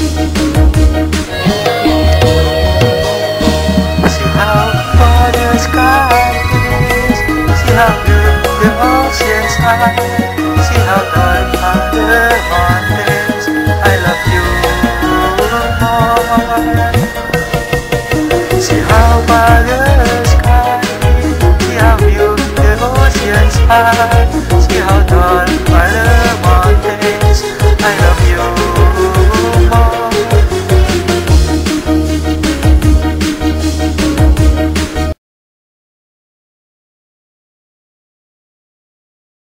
See how far the sky is. See how blue the ocean's high. See how dark are the mountains. I love you more. See how far the sky is. See how blue the ocean's high. See how dark